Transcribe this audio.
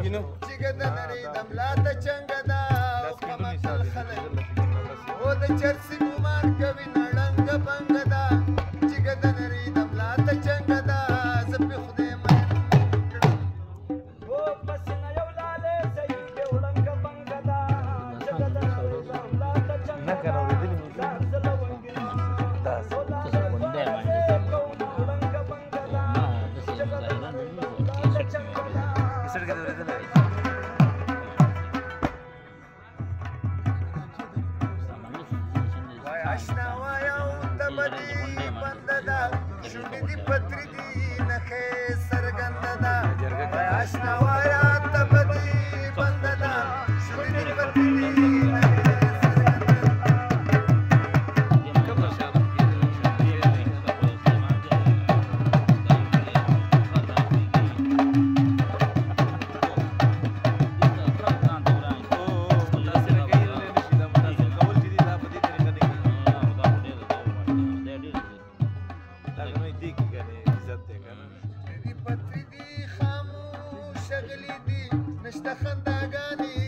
جګه د نړۍ د ملا ته چنګه ده او کمقل خلک او د چرسي ګمان کوي نړنګه بنګه ده جګه د نړۍ د ملا ته چنګه ده زه پې خدای مین کړم او پس نه یو لاله صحیح دی وړنګه بنګه ده جګه د نړۍ د ملا ته چنګه ده اشنا وایا او تبدی بند ده شونډې دې پتري دي نخې څرګنده ده اشنا وایا تبدی بند ده شونډې دې پتري دي نخې پتری دی خاموش شغلی دی نشته خنداګانې